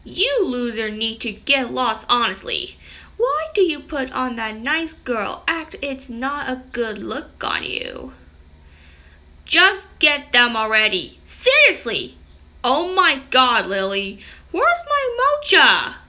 You loser need to get lost honestly. Why do you put on that nice girl act? It's not a good look on you. Just get them already. Seriously. Oh my god, Lily. Where's my mocha?